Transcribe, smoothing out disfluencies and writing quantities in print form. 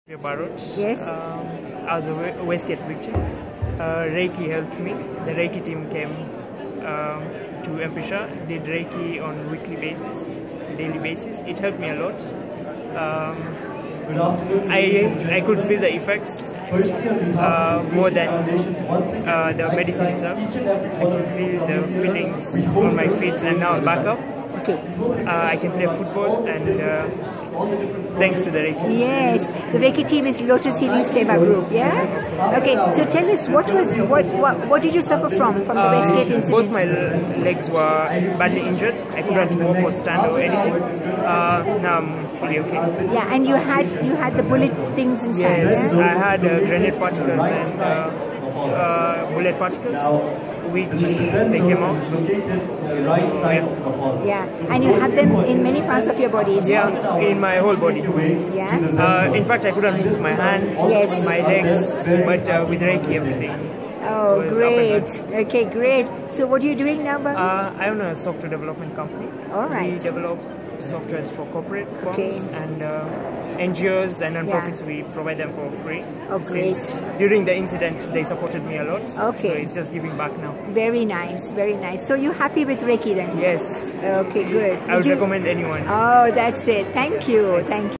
Bhavya Barot. Yes. I was a wastegate victim. Reiki helped me. The Reiki team came to Empisha, did Reiki on weekly basis, daily basis. It helped me a lot. I could feel the effects more than the medicine itself. I could feel the feelings on my feet, and now I'm back up. Okay. I can play football, and thanks to the Reiki. Yes, the Reiki team is Lotus Healing Seva group. Yeah. Okay. So tell us, what did you suffer from the wastegate incident? Both my legs were badly injured. I couldn't walk or stand or anything. Now I'm fully okay. Yeah, and you had the bullet things inside. Yes, yeah? I had grenade particles and bullet particles, which they came out. Yeah, and you had them in many parts of your body, isn't Yeah, it? in my whole body. Yeah. In fact, I couldn't move my hand, Yes. my legs, but with Reiki, everything. Oh, was great. Okay, great. So what are you doing now, Bhavya? I own a software development company. All right. We develop softwares for corporate firms Okay. and NGOs and non-profits. We provide them for free. Oh, great. Since during the incident, they supported me a lot. Okay. So it's just giving back now. Very nice, very nice. So you're happy with Reiki then? Yes. Okay, good. I would recommend anyone. Oh, that's it. Thank you. Thank you.